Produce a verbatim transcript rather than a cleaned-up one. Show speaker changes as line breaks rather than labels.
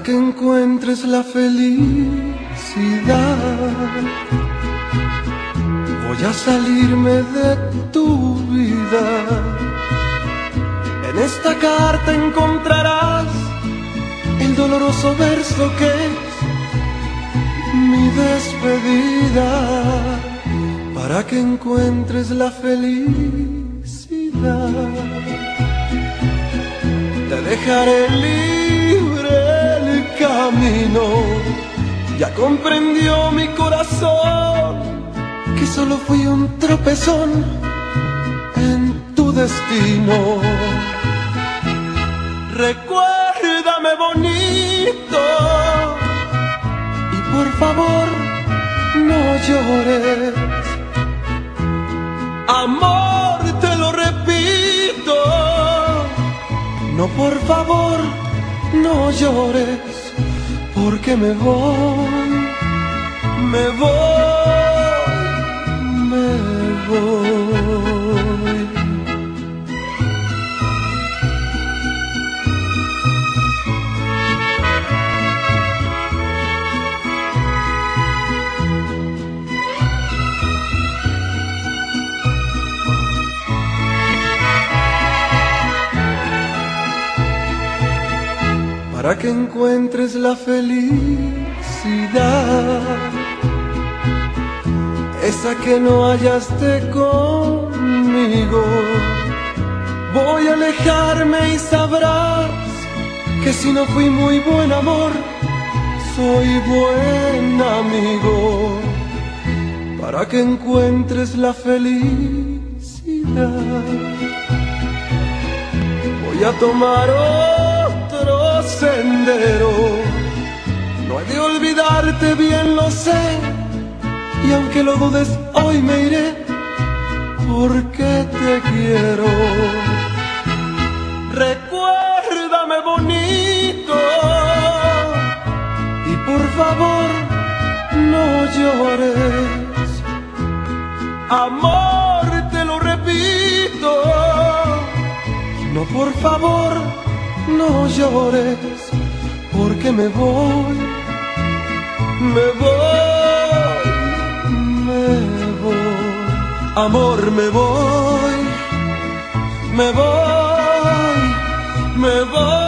que encuentres la felicidad. Voy a salirme de tu vida. En esta carta encontrarás el doloroso verso que es mi despedida, para que encuentres la felicidad. Te dejaré libre el camino. Ya comprendió mi corazón que solo fui un tropezón en tu destino. Recuérdame bonito y por favor no llores. Amor, te lo repito, no, por favor no llores, porque me voy, me voy, me voy. Para que encuentres la felicidad, esa que no hallaste conmigo. Voy a alejarme y sabrás que si no fui muy buen amor, soy buen amigo. Para que encuentres la felicidad, voy a tomar otro sendero. No he de olvidarte, bien lo sé, y aunque lo dudes hoy me iré, porque te quiero. Recuérdame bonito y por favor no llores. Amor, te lo repito, no, por favor no llores, porque me voy, me voy, me voy. Amor, me voy, me voy, me voy.